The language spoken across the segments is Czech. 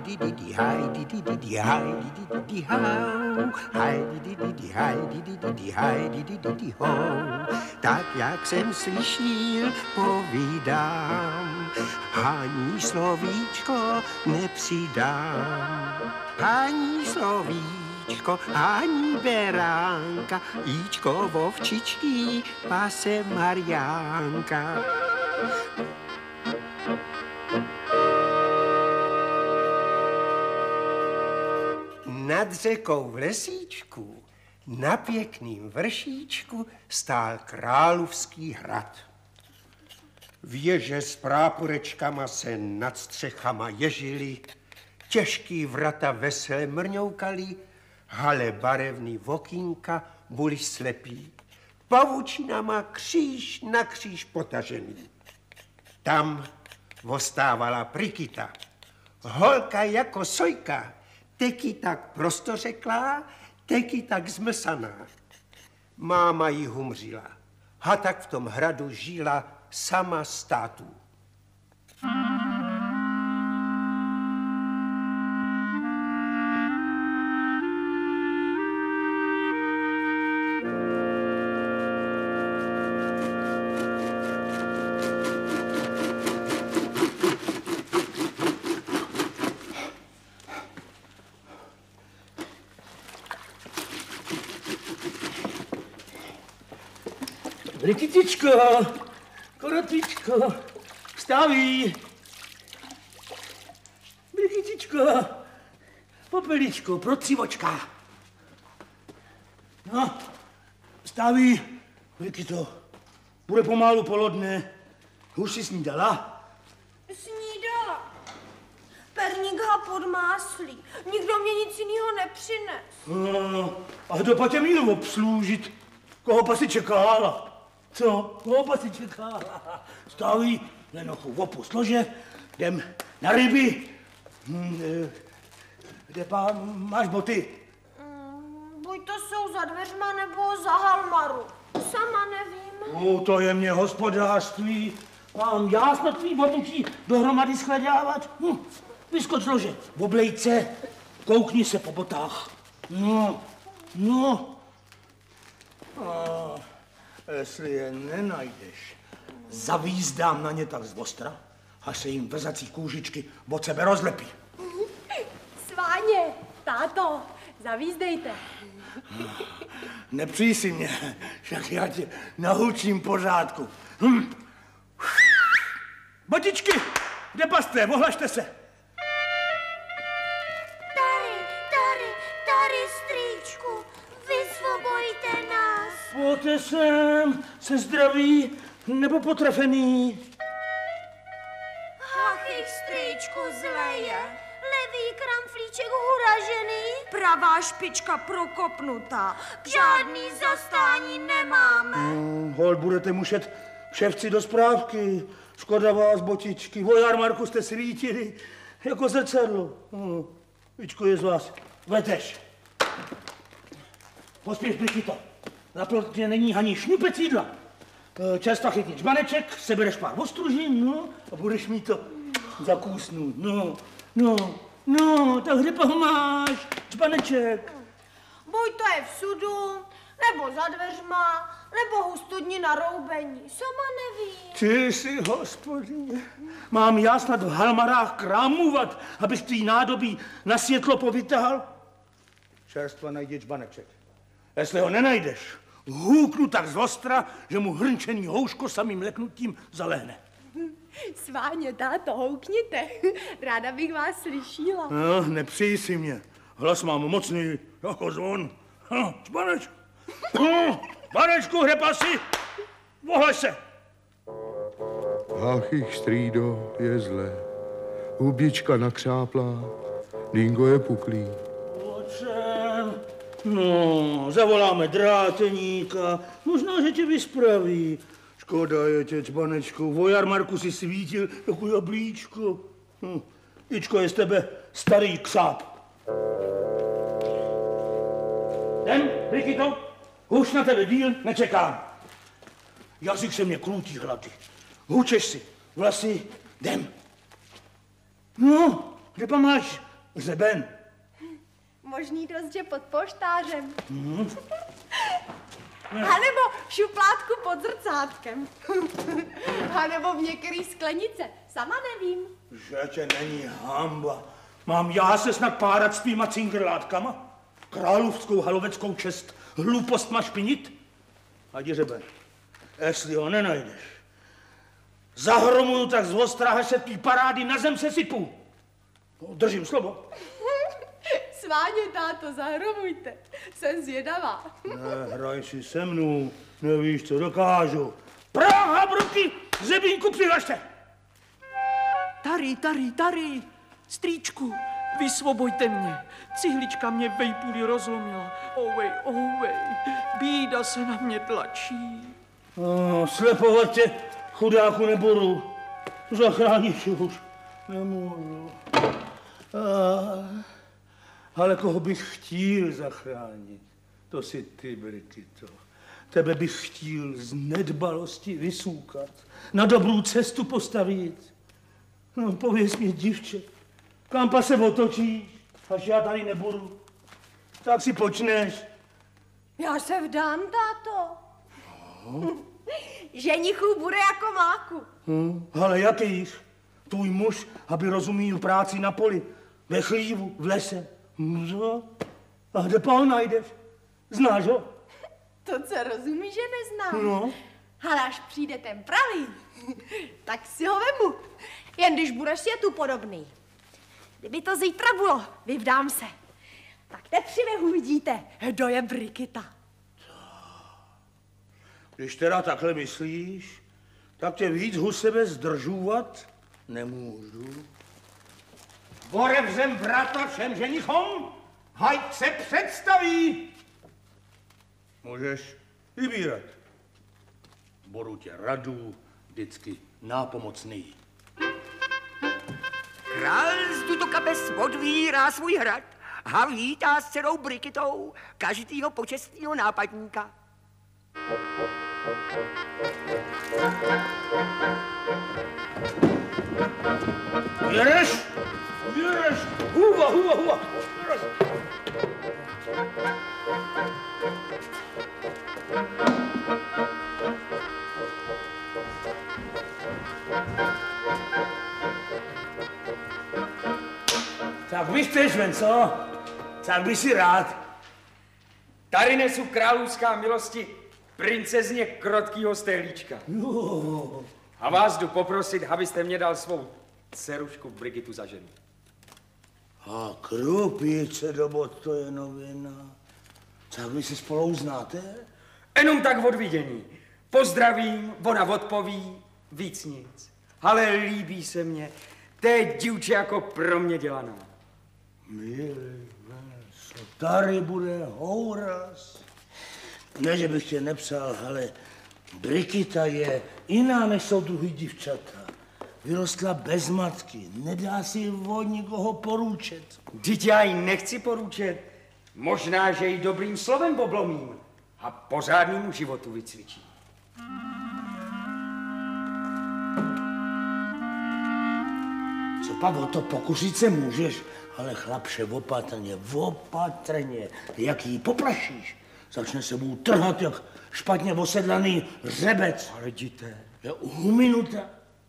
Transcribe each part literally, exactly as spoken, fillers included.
di di di haj di di di di haj di di di di hau, haj di di di di haj di di di di haj di di di di hou. Tak jak jsem slyšel, povídám, hání slovíčko nepřidám. Hání slovíčko, hání beránka, jíčko vovčičky, pase Mariánka. Nad řekou v lesíčku, na pěkným vršíčku, stál královský hrad. Věže s práporečkama se nad střechama ježily, těžký vrata vesele mrňoukaly, hale barevný vokínka byly slepí, pavučinama kříž na kříž potažený. Tam ostávala Prikita, holka jako sojka, teky tak prostořeklá, teky tak zmlsaná. Máma jí humřila, a tak v tom hradu žila sama států. Brikitičko, korotičko, vstaví. Brikitičko, popeličko, procívočka. No, vstaví. Brikito, bude pomalu polodne. Už si snídala? Snídala. Perník hapod máslí. Nikdo mě nic jiného nepřines. No, a kdo pa tě měl obsloužit? Koho pa si čekála? Co? Koho pa si čekála? Staví lenochu v opu slože, jdem na ryby. Hm, kde pa máš boty? Mm, buď to jsou za dveřma, nebo za halmaru. Sama nevím. No, to je mě hospodářství. Mám já snad tvý botučí dohromady shledávat. Hm, vyskoč lože, v oblejce, koukni se po botách. No, no. A jestli je nenajdeš, zavízdám na ně tak z ostra, až se jim vrzací kůžičky od sebe rozlepí. Sváně, táto, zavízdejte. Nepřij si mě, však já tě naučím pořádku. Hm. Botičky, kde paste, ohlašte se. Tady, tady, tady, strýčku, vysvobojte nás. Pojďte sem, se zdraví nebo potrefený. Hachy, strýčku, zleje. Levý kramflíček huražený. Pravá špička prokopnutá. Žádný zastání nemáme. Hmm, hol, budete mušet ševci do správky. Škoda vás, botičky. O jarmarku jste svítili jako zrcadlo. Hmm, Vičko je z vás. Veteš. Pospěš, Brikito. Na plotě není ani šňupec jídla. Čerstva chytni čbaneček, sebereš pár ostružin, no, a budeš mít to zakůsnout. No, no, no, tak kde ho máš? Čbaneček. Buď to je v sudu, nebo za dveřma, nebo u studni na roubení. Sama nevím. Ty jsi, hospodyně. Mám já snad v halmarách krámovat, abys tvý nádobí na světlo povytahal? Čerstva najdi čbaneček. Jestli ho nenajdeš, hůknu tak z ostra, že mu hrnčený houško samým leknutím zalehne. Sváně, táto, houkněte. Ráda bych vás slyšela. No, nepřij si mě. Hlas mám mocný, jako zvon. No, čbaneč. No, čbanečku, hrepasi, vohle se. Ach, ich strýdo, je zle. Hubička nakřáplá, dingo je puklý. Pojďem. No, zavoláme dráteníka, možná, že tě vyspraví. Škoda je tě, čbanečku, o jarmarku si svítil jako jablíčko. Hm. Ičko je z tebe starý ksáp. Jdem, Brikito, už na tebe díl nečekám. Jazyk se mě krutí hlady. Hučeš si, vlasy, jdem. No, kde pa máš Hřeben. Možný dost, že pod polštářem. Hmm. A nebo v šuplátku pod zrcátkem. A nebo v některý sklenice. Sama nevím. Že tě není hamba. Mám já se snad párat s tvýma cingrlátkama? Královskou haloveckou čest hlupost máš špinit? Ať řeben, jestli ho nenajdeš, zahromuju tak z ostraha, že tvý parády na zem se sypou. No, držím slovo. Sváně, táto, zahromujte. Jsem zvědavá. Nehraj si se mnou, nevíš, co dokážu. Praha, bruky, Zebínku přihlašte. Tady, tady, tady, strýčku, vysvobojte mě. Cihlička mě vejpůli rozlomila. Ovej, ovej, bída se na mě tlačí. No, slepovat tě, chudáku, nebudu. Zachránit už nemůžu. A, ale koho bych chtěl zachránit, to si ty, Brigito. Tebe bych chtěl z nedbalosti vysůkat, na dobrou cestu postavit. No, pověz mě, divče, kam pa se otočíš, až já tady nebudu, tak si počneš. Já se vdám, táto. No. Ženichů bude jako máku. Hmm, ale jakýž? Tvůj muž, aby rozuměl práci na poli, ve chlívu, v lese. No, a kde pa ho najdeš? Znáš ho? To, co rozumí, že neznám. No. Ale až přijde ten pravý, tak si ho vemu. Jen když budeš světu podobný. Kdyby to zítra bylo, vyvdám se. Tak tepřivě uvidíte, kdo je Brigita. Když teda takhle myslíš, tak tě víc u sebe zdržovat nemůžu. Borevřem vrata všem ženichom, hajt se představí. Můžeš vybírat. Budu tě radu vždycky nápomocný. Král z tuto kapes odvírá svůj hrad a vítá s dcerou Brigitou každýho počestného nápadníka. Jedeš? Jedeš? Huva, huva, huva. Jedeš. Tak by chceš ven, co? Tak by si rád. Tady nesu královská milosti princezně krotkýho stehlíčka. No. A vás jdu poprosit, abyste mě dal svou dcerušku Brigitu za ženu. A krupice do bod, to je novina. Tak vy si spolu znáte? Jenom tak od vidění. Pozdravím, ona odpoví, víc nic. Ale líbí se mně, to je dívče jako pro mě dělaná. Milý, co tady bude houraz. Ne, že bych tě nepsal, ale Brigita je jiná, než jsou druhý divčata. Vyrostla bez matky, nedá si od nikoho poručet. Vždyť já ji nechci poručet. Možná, že ji dobrým slovem oblomím a pořádnému životu vycvičím. Co pak o to pokusit se můžeš, ale chlapče, opatrně, opatrně, jak jí poplašíš, začne se mu trhat jak špatně osedlaný řebec. Ale jděte. Je u minuta.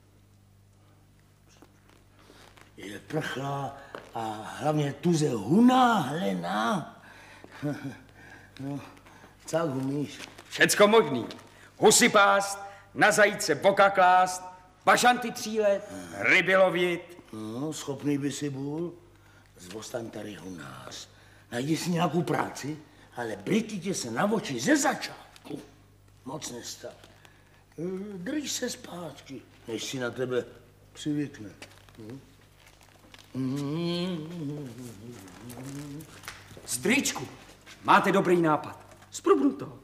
Je prchlá a hlavně tuze hunáhlená. No, tak umíš. Všecko možný. Husy pást, na zajíce boka klást, bažanty třílet, ryby lovit. No, schopný by si byl. Zvostaň tady u nás. Najdi si nějakou práci, ale Brigitě se na oči ze začátku moc nestav. Drž se zpátky, než si na tebe přivykne. Strýčku, máte dobrý nápad. Zprobnu to.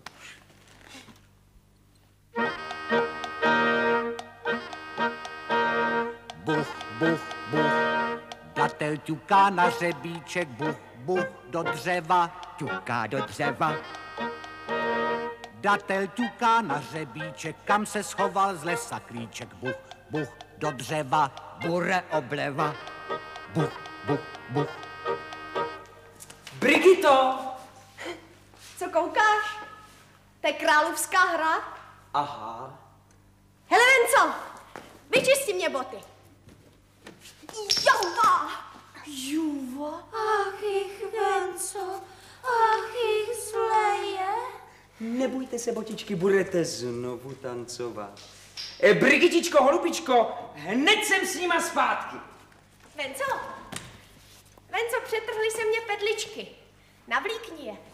Buch, buch, buch, datel ťuká na řebíček, buch, buch, do dřeva, ťuká do dřeva. Datel ťuká na řebíček, kam se schoval z lesa klíček, buch, buch, do dřeva, bure obleva. Buch, buch, buch, Brigito! Co koukáš? To je královská hra? Aha. Hele, Venco, vyčisti mě boty. Jouva! Juva? Ach, ich Venco, ach, ich zleje. Nebojte se, botičky, budete znovu tancovat. E, Brigitičko, holubičko, hned jsem s nima zpátky. Venco, Venco, přetrhly se mě pedličky. Navlíkni je.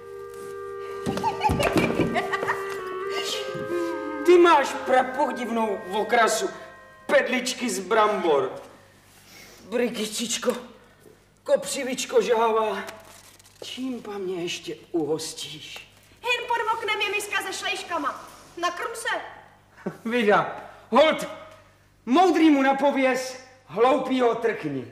Ty máš prapodivnou okrasu, pedličky z brambor. Brigitičko, kopřivičko žává, čím pa mě ještě uhostíš? Hyn pod oknem je miska se šlejškama. Nakrm se. Vida, hold, moudrýmu napověz, hloupýho trkni.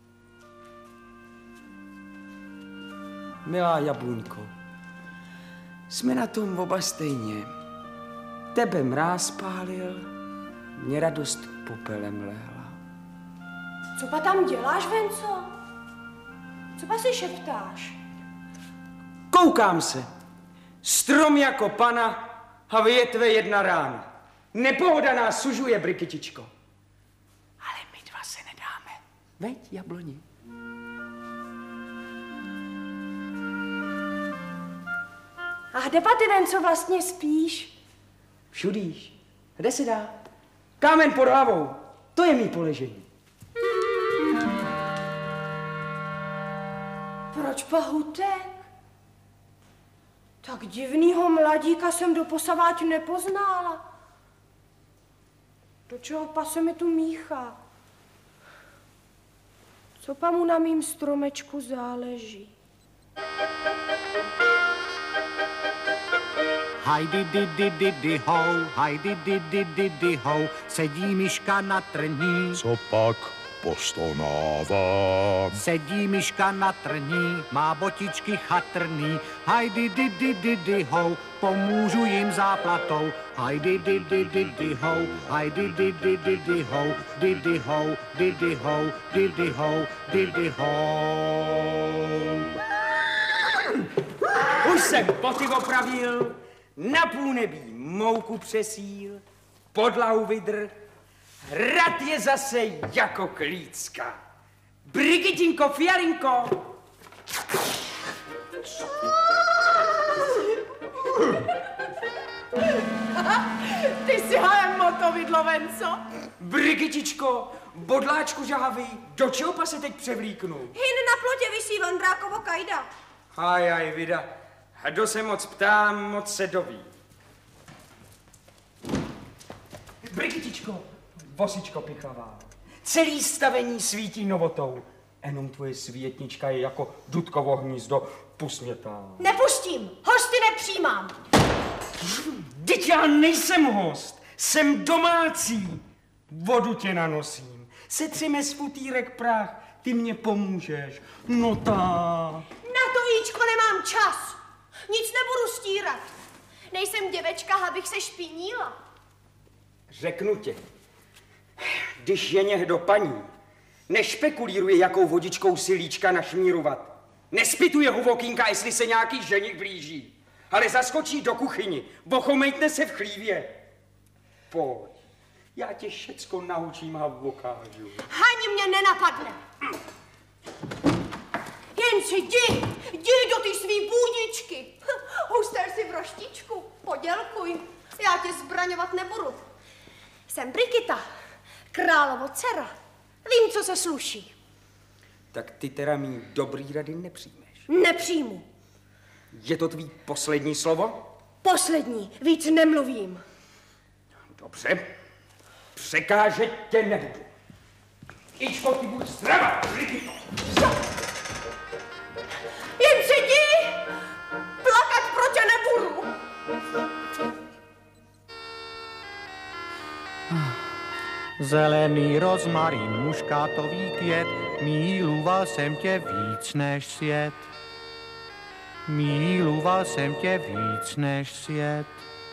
Milá Jabluňko, jsme na tom oba stejně. Tebe mráz pálil, mě radost popelem lehla. Co pa tam děláš, Venco? Co pa si šeptáš? Koukám se. Strom jako pana a větve jedna rána. Nepohoda nás sužuje, Brigitičko. Ale my dva se nedáme. Veď, jabloni. A kde pa ty, Venco, vlastně spíš? Všudíš. Kde se dá? Kámen pod hlavou. To je mý poležení. Proč pahutek? Tak divnýho mladíka jsem doposaváť nepoznala. Do čeho pa se mi tu míchá? Co pa mu na mým stromečku záleží? Hajdy, di, di, di, di, hou, hajdy, di, di, di, di, hou, sedí myška na trní. Co pak postonává? Sedí myška na trní, má botičky chatrný. Hajdy, di, di, di, di, hou, pomůžu jim záplatou. Hajdy, di, di, di, di, hou, hajdy, di, di, di, di, hou, di, di, hou, di, di, hou, di, di, hou, di, di, hou. Už jsem boty opravil, na půlnebí mouku přesíl, podlahu vydr, hrad je zase jako klícka. Brigitinko, Fialinko! Ty si ale motovidlo, Venco. Brigitičko, bodláčku žahavý, do čeho pa se teď převlíknu? Hyn na plotě visí Vondrákovo kajda. Aj, aj, vida, kdo se moc ptá, moc se doví. Brigitičko, vosičko pichavá, celý stavení svítí novotou, jenom tvoje světnička je jako dudkovo hnízdo pusmětá. Nepustím, hosty nepřijímám. Vždyť já nejsem host, jsem domácí. Vodu tě nanosím, setřeme z futýrek prach, ty mě pomůžeš. No tak. Na to, Jíčko, nemám čas. Nic nebudu stírat. Nejsem děvečka, abych se špinila. Řeknu tě, když je někdo paní, nešpekulíruje, jakou vodičkou si líčka našmírovat. Nespituje huvokýnka, jestli se nějaký ženich blíží, ale zaskočí do kuchyni, bochomejtne se v chlívě. Pojď, já tě všecko naučím a ukážu. Ani mě nenapadne. Jen si jdi, jdi do ty svý bůdičky. Huster si v roštičku, podělkuj. Já tě zbraňovat nebudu. Jsem Brigita, královo dcera. Vím, co se sluší. Tak ty teda mý dobrý rady nepřijmeš. Nepřijmu. Je to tvý poslední slovo? Poslední, víc nemluvím. Dobře, překážet tě nebudu. Ičko, ty buď zdravá, Brigito. Jen si jdi, plakat pro tě nebudu. Zelený rozmarín, muškátový květ, miloval jsem tě víc než svět. Miloval jsem tě víc než svět.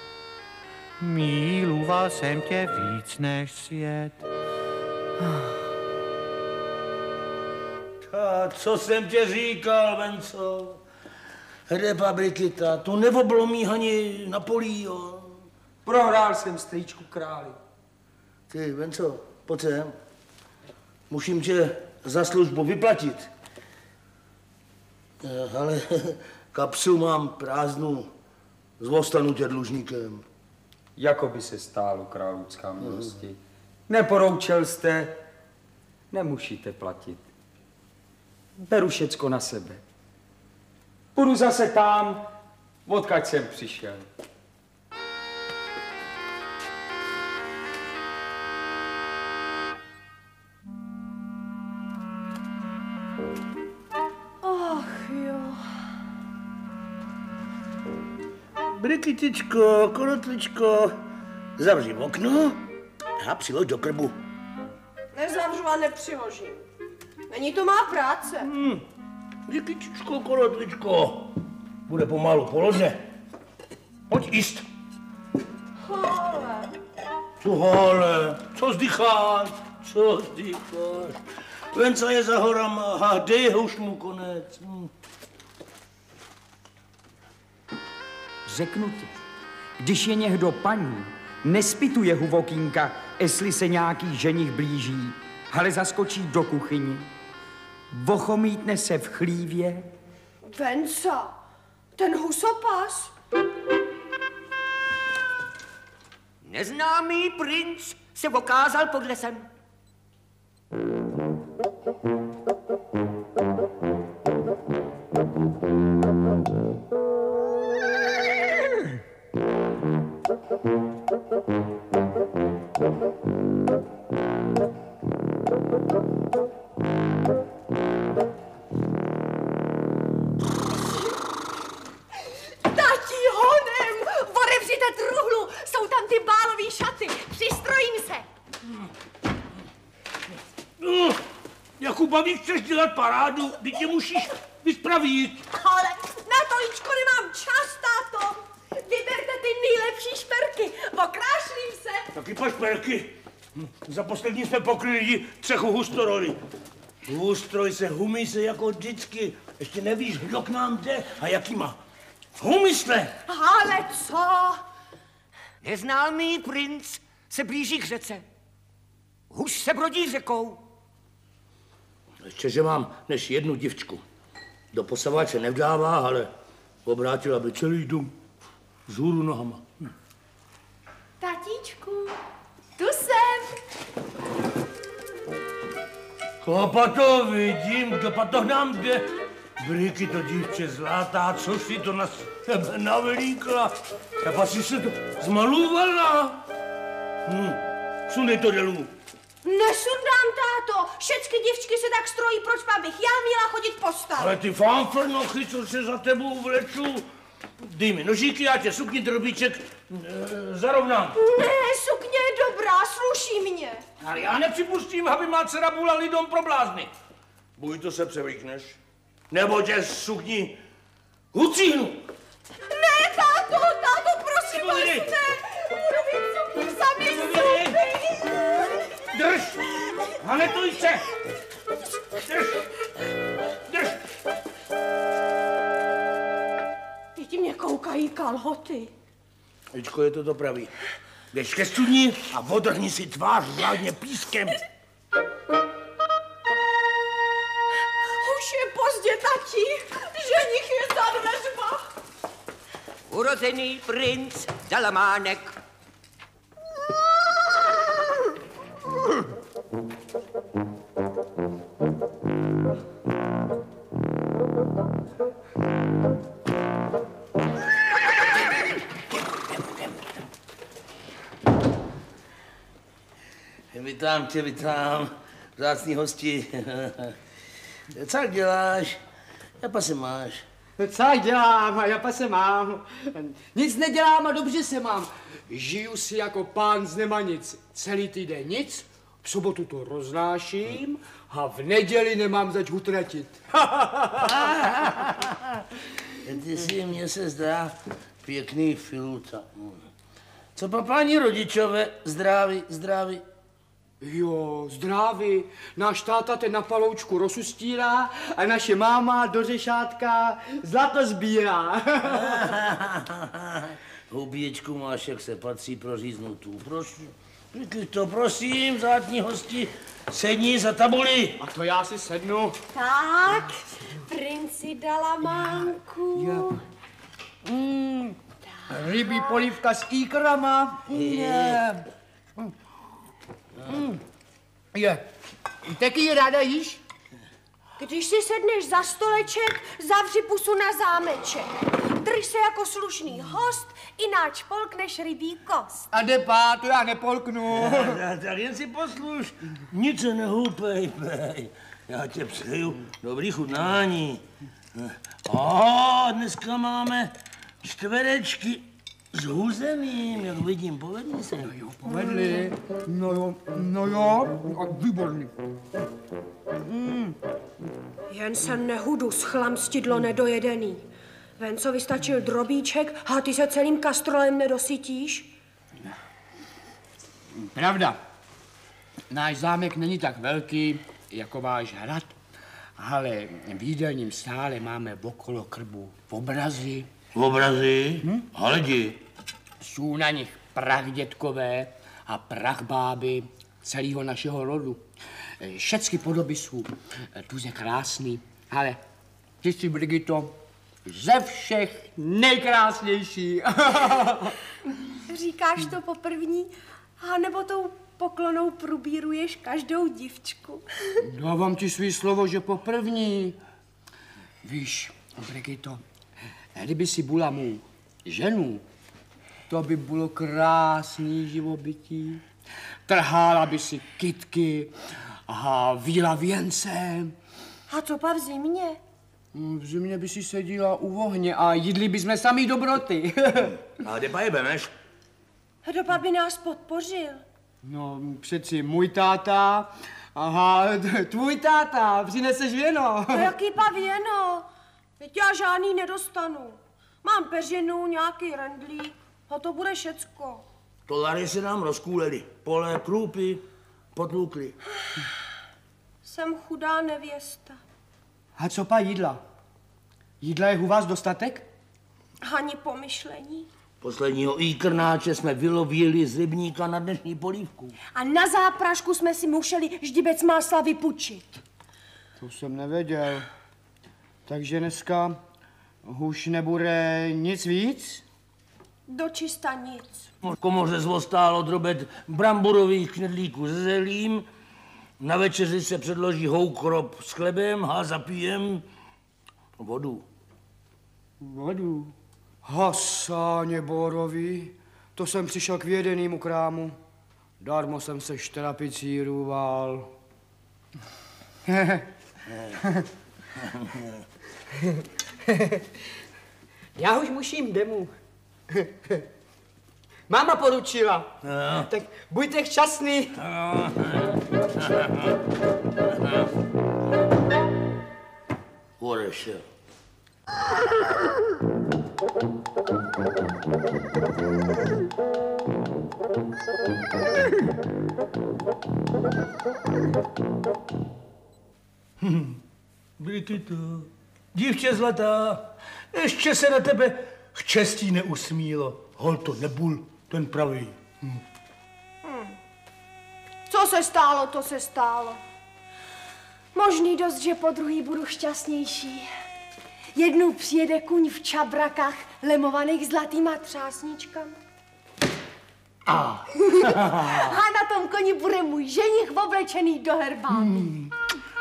Miloval jsem tě víc než svět. A co jsem tě říkal, Venco? Repa Brikita, to neoblomí ani na polí, jo. Prohrál jsem strýčku králi. Ty, Venco, pojď sem. Musím tě za službu vyplatit. Ale kapsu mám prázdnou. Zvostanu tě dlužníkem. Jako by se stálo, královská milosti. Mm. Neporoučel jste, nemusíte platit. Beru všecko na sebe. Půjdu zase tam, odkud jsem přišel. Ach jo. Brikitičko, korotličko, zavři okno a přilož do krbu. Nezavřu a nepřiložím. Není to má práce. Hmm. Brikitičko, korotličko, bude pomalu položně. Pojď jíst. Ale. Co ale, co vzdycháš, co vzdycháš. Venca je za horama a dej už mu konec. Hmm. Řeknu ti, když je někdo paní, nespituje huvokínka, jestli se nějaký ženich blíží, ale zaskočí do kuchyni, vochomítne se v chlívě. Venca, ten husopas. Neznámý princ se okázal pod lesem. Tati, honem! Otevřite truhlu! Jsou tam ty bálový šaty! Přistrojím se! No, Jakuba, víš, chceš dělat parádu, ty tě musíš vyspravit. Ale na to, Líčko, nemám čas, táto! Vyberte ty nejlepší šperky, okrášlím se! Taky pa šperky. Hm, za poslední jsme pokryli třechu hustorory. Hustroj se, humí se jako vždycky. Ještě nevíš, kdo k nám jde a jaký má. Humysle! Ale co? Neznámý princ se blíží k řece. Hus se brodí řekou. Ještě, že mám než jednu divčku. Do posavače nevdává, ale obrátila by celý dům vzhůru nohama. Hm. Tatíčku, tu jsem. Kopa to vidím, kdo pa to nám jde. Briky to dívče zlatá, co si to na sebe navelíkla. A pak si se to zmaluvala. Hm, sundej to dolů. Nesundám, táto. Všecky divčky se tak strojí, proč pak bych já měla chodit po stavu? Ale ty fanfrnochy, co se za tebou vleču. Dej mi nožíky, já tě sukni drobíček e, zarovnám. Ne, sukně je dobrá, sluší mě. Ale já nepřipustím, aby má dcera byla lidom pro blázny. Buď to se převlíkneš, nebo tě sukni hucíhnu. Ne, táto, táto, prosím vás, ne. Budu mít sukni sami sobě. Drž! Hanetuj se! Drž! Drž! Teď mě koukají kalhoty. Ličko, je to to pravý. Běž ke studni a odrhni si tvář řádně pískem. Už je pozdě, tati. Ženich je za dveřma. Urozený princ Dalamánek. Vítám tě, vítám, vzácný hosti. Co děláš? Japa se máš? Co dělám a japa se mám? Nic nedělám a dobře se mám. Žiju si jako pán z Nemanic. Celý týden nic, v sobotu to roznáším a v neděli nemám zač utratit. Ty si, mně se zdá, pěkný filuta. Co pa páni rodičové, zdraví, zdraví. Jo, zdraví. Náš táta ten na paloučku rozustírá a naše máma do řešátka zlato sbírá. Houběčku máš, jak se patří, proříznutou. Prosím, to prosím, vzácní hosti, sedni za tabuli. A to já si sednu. Tak, princi dala mámku. Jo. Mm, rybí polívka s íkrama. Je. Mm. Mm. Je. Taky ráda jíš? Když si sedneš za stoleček, zavři pusu na zámeček. Drž se jako slušný host, ináč polkneš rybí kost. A depá, to já nepolknu. Tak jen si posluš, nic se nehoupej, pej. Já tě přeju dobrý chutnání. A dneska máme čtverečky s huzeným, jak vidím, povedli se. No jo, povedli. No jo, no jo, výborný. Mm. Jen se nehudu schlamstidlo nedojedený. Venco vystačil drobíček a ty se celým kastrolem nedosytíš? Pravda. Náš zámek není tak velký jako váš hrad, ale v jídelním sále máme okolo krbu obrazy. Obrazy? Hm? Hledi. Jsou na nich prachdětkové a prachbáby celého našeho rodu. Všecky podoby jsou tuze krásný, ale ty jsi, Brigito, ze všech nejkrásnější. Říkáš to poprvní, a nebo tou poklonou prubíruješ každou divčku? Dávám ti svý slovo, že poprvní. Víš, Brigito, kdyby si byla mou ženu, to by bylo krásný živobytí. Trhala by si kytky a víla věnce. A co pa v zimě? V zimě by si seděla u ohně a jedli bychom sami dobroty. A kde pa je vemeš? Dopa by nás podpořil. No, přeci můj táta, aha, tvůj táta, přineseš věno. A jaký pa věno? Teď já žádný nedostanu. Mám peřinu, nějaký rendlík a to bude všecko. Tolary se nám rozkůleli. Pole, krůpy, potlukly. Jsem chudá nevěsta. A co pa jídla? Jídla je u vás dostatek? Ani pomyšlení. Posledního íkrnáče jsme vylovili z rybníka na dnešní polívku. A na záprašku jsme si museli ždibec másla vypučit. To jsem nevěděl. Takže dneska už nebude nic víc? Dočista nic. V komoře zůstálo drobet bramborových knedlíků s zelím. Na večeři se předloží houkrop s chlebem a zapijem vodu. Vodu? Hasáně Borovi, to jsem přišel k vědenému krámu. Darmo jsem se štrapicíroval. Já už musím domů. Máma poručila. No. Tak buďte šťastný. No. Odešel. Hm, Brigito, dívče zlatá, ještě se na tebe štěstí neusmílo. Hol to nebul, ten pravý. Hm. Hm. Co se stálo, to se stálo. Možný dost, že po druhý budu šťastnější. Jednou přijede kuň v čabrakách lemovaných zlatýma třásničkami. A. A na tom koni bude můj ženich oblečený do herbáky. Hmm.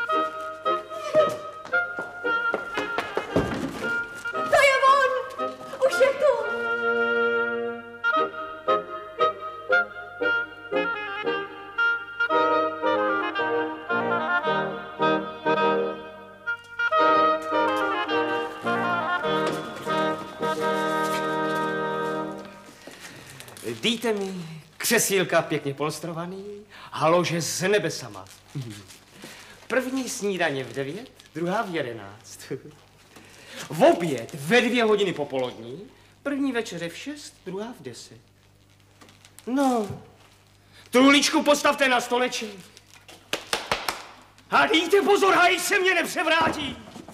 To je on! Už je tu! Dejte mi křesílka pěkně polstrovaný, halože s nebesama. První snídaně v devět, druhá v jedenáct. V oběd ve dvě hodiny popolední, první večeře v šest, druhá v deset. No, Truhličku postavte na stoleček. A dejte pozor, haj se mě nepřevrátí.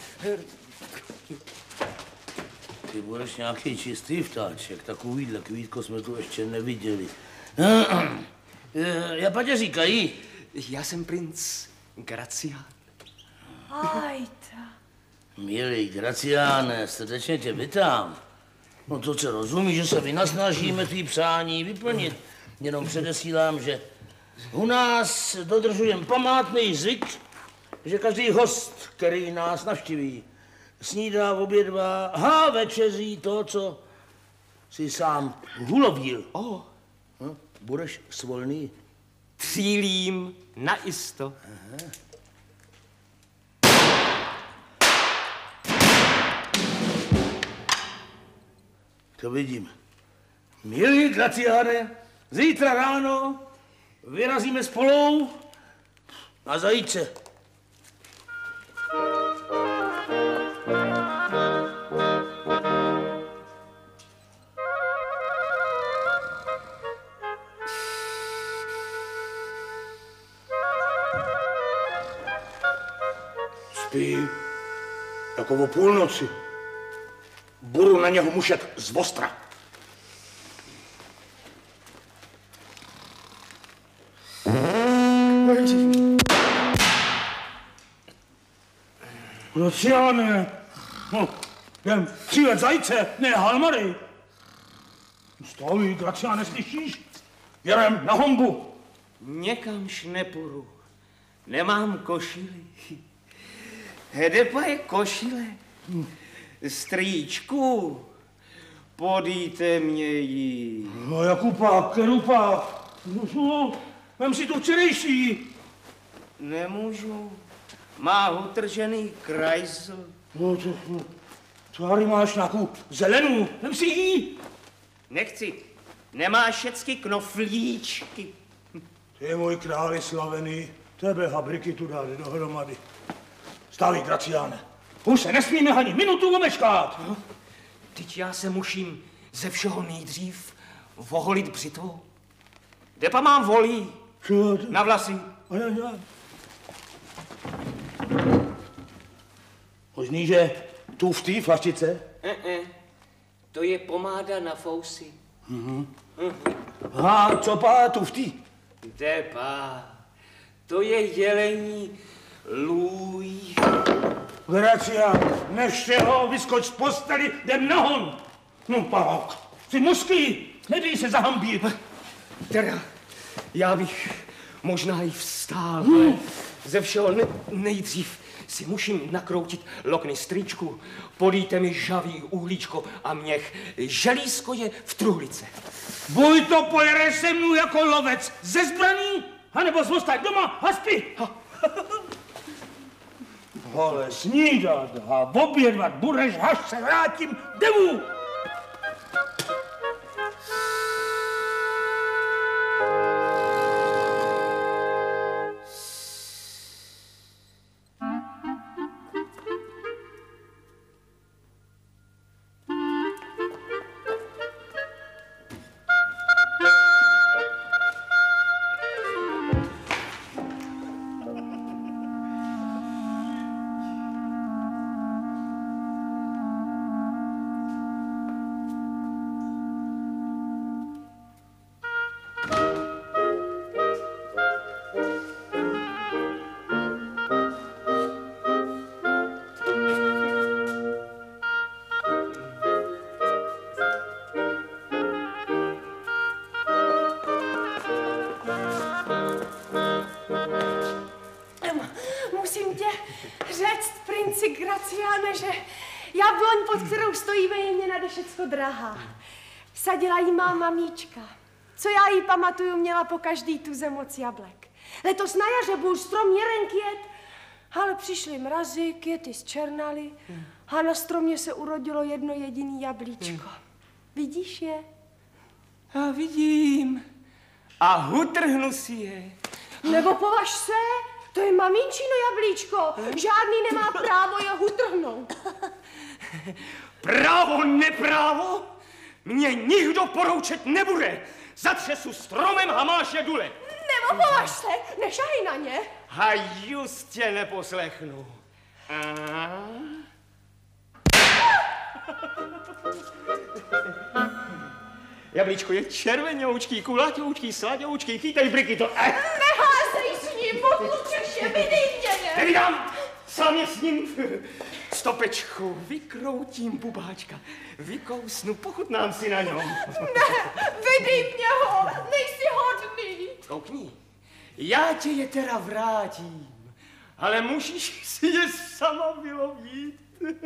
Ty budeš nějaký čistý vtáček, takovýhle kvítko jsme tu ještě neviděli. Jak tě říkají? Já jsem princ Gracián. Ajta. Milý Graciáne, srdečně tě vítám. No to, co rozumí, že se vynasnažíme tvý přání vyplnit. Jenom předesílám, že u nás dodržujeme památný zvyk, že každý host, který nás navštíví, snídá, obědvá a večeří to, co si sám hulobil. Oh. Hm? Budeš svolný? Cílím na isto. Aha. To vidím. Milý Graciáne, zítra ráno vyrazíme spolu na zajíce. Spí jako o půlnoci. Budu na něho mušet z ostra. Graciáne, no, jen střílet zajíce, ne halmary. Staví, Graciáne, slyšíš? Jedem na honbu. Někamž nepůjdu. Nemám košili. Hedepa je košile. Strýčku, podejte mě jí. No, jakou pak, kterou pak? No, vem si tu včerejší. Nemůžu. Má utržený krajsl. No, to, no, tváři máš nějakou zelenou, vem si jí. Nechci. Nemá všecky knoflíčky. Ty můj králi slavený, tebe habriky tu dáli dohromady. Stávej, Graciáne. Už se nesmíme ani minutu omeškat. No, teď já se musím ze všeho nejdřív voholit břitvou. Kde pa mám volí? Na vlasy. Možný, že tu v té flaštice? E-e. To je pomáda na fousy. Mhm. Mhm. A co pá tu v té? Kde pá? To je jelení lůj. Gracián, než ho vyskoč z posteli, jdem na hon. No pak, jsi mužský, nedej se zahambit. Teda, já bych možná i vstál, hmm. ale ze všeho ne, nejdřív si musím nakroutit lokny strýčku, podejte mi žavý uhlíčko a měch, želízko je v truhlice. Buď to pojedeš se mnou jako lovec ze zbraní, anebo zůstaň doma a spí. Ale snídat a obědvat budeš, až se vrátím domů. Graciáne, že jabloň, pod kterou stojíme, je mě nade všecko drahá. Sadila jí má mamíčka. Co já jí pamatuju, měla po každý tuze moc jablek. Letos na jaře byl strom jelen květ, ale přišly mrazy, květy zčernaly a na stromě se urodilo jedno jediné jablíčko. Vidíš je? A vidím. A hutrhnu si je. Nebo považ se, to je maminčino jablíčko. Žádný nemá právo je utrhnout. Právo, neprávo? Mě nikdo poroučet nebude. Zatřesu stromem a máš je dule. opovaž se, nešahej na ně. A just tě neposlechnu. A... Jablíčko je červenoučký, kulatoučký, sladoučký, chytaj Brigito. Neházej s ním, odlučeš je, vydej mě. Nevydám, sám je s ním. Stopečku, vykroutím bubáčka, vykousnu, pochutnám si na něm. Ne, vydej mě ho, nejsi hodný. Koukni, já tě je teda vrátím, ale musíš si je sama vylovit.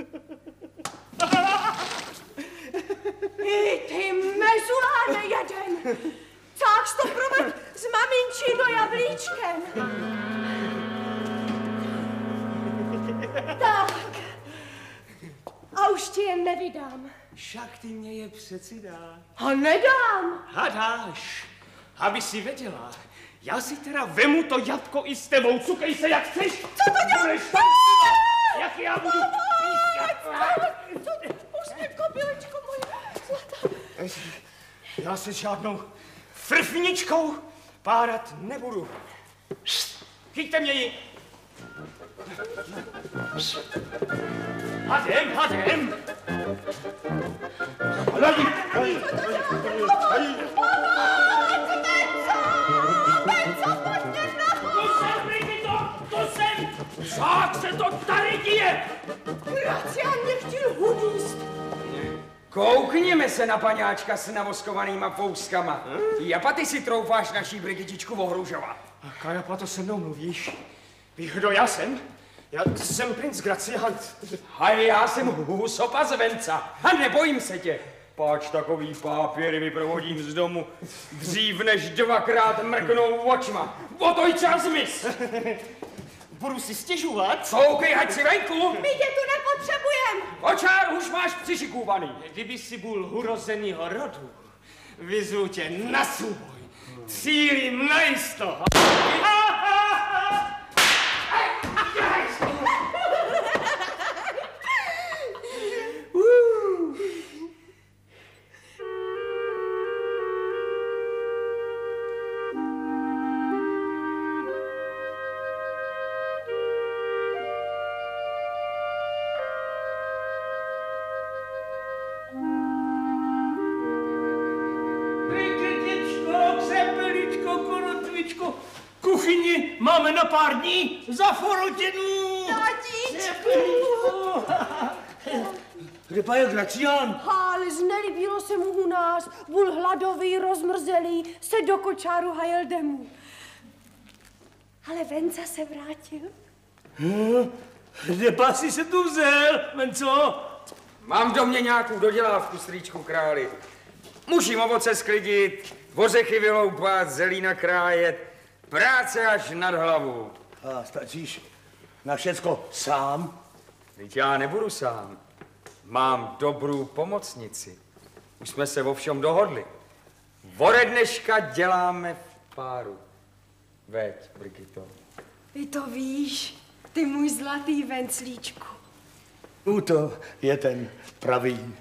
I ty mezuláne jeden. Tak to proved s maminčino jablíčkem. Tak. A už ti je nevydám. Však ty mě je přeci dá. A nedám. A dáš, aby si věděla. Já si teda vemu to jabko i s tebou, cukej se jak chceš. Co to děláš? Jak já budu pískat. Už mě, kobylečko moje zlatá. Já se žádnou frfničkou párat nebudu. Chyťte mě ji. Hadem, hadem. Hladí, hladí, hladí. Jak se to tady děje? Gracián mě chtěl uníst. Koukněme se na paňáčka s navoskovanýma pouskama. Hmm? Japa, ty si troufáš naší Brigitičku ohružovat. Kajapa, to se mnou mluvíš? Víš, kdo já jsem? Já jsem princ Gracián. A já jsem Husopa z Venca. A nebojím se tě. Páč takový pápěry vyprovodím z domu dřív než dvakrát mrknou očma. O to i čas mis. Budu si stěžovat? Coukej, ať si venku. My tě tu nepotřebujem. Očár už máš přišikúvaný. Kdyby si byl urozenýho rodu, vyzvu tě na souboj. Cílím na jisto. Kuchyni máme na pár dní za forotinu. Tatíčku. Kde pa je Gracián? Ale znelíbilo se mu u nás. Byl hladový, rozmrzelý, se do kočáru hajel demů. Ale Venca se vrátil. Hm, kde pa si se tu vzel, Venco? Mám do mě nějakou dodělávku, strýčku králi. Musím ovoce sklidit, ořechy vyloupat, zelí nakrájet. Práce až nad hlavu. A stačíš na všecko sám? Teď já nebudu sám. Mám dobrou pomocnici. Už jsme se o všem dohodli. Ode dneška děláme v páru. Veď, Brigito. Ty to víš, ty můj zlatý Venclíčku. U to je ten pravý.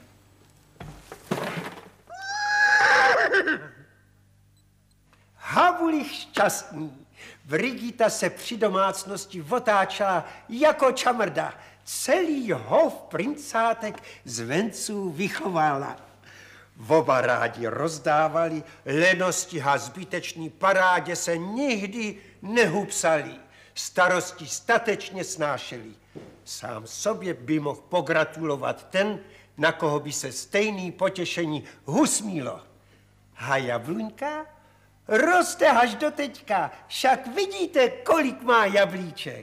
Havuli šťastný. Brigita se při domácnosti otáčela jako čamrda. Celý hov princátek z Venců vychovala. Oba rádi rozdávali, lenosti a zbytečný parádě se nikdy nehupsali. Starosti statečně snášeli. Sám sobě by mohl pogratulovat ten, na koho by se stejný potěšení husmílo. A Jabluňka roste až do teďka, však vidíte, kolik má jablíček.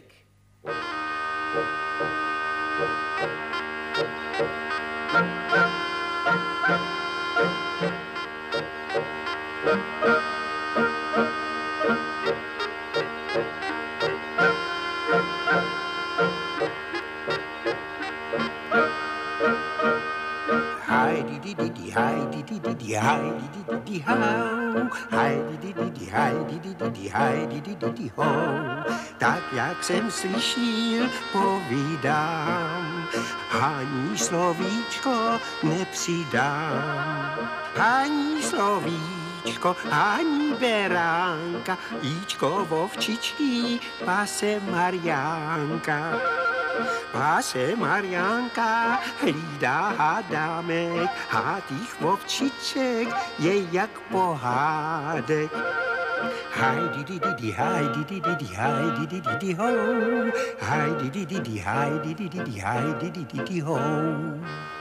Hi di di di di hi di di di di hi di di di di how hi di di di di hi di di di di hi di di di di ho. Tak jak jsem slyšel, povídám, ani slovíčko nepřidám. Ani slovíčko ovčičko hání beránka, Jíčko ovčičí pase Mariánka. Pase Mariánka hlídá hádámek, hátých ovčiček je jak pohádek. Hi di di di di hi di di di di hi di di di di ho. Hi di di di di hi di di di di hi di di di di ho.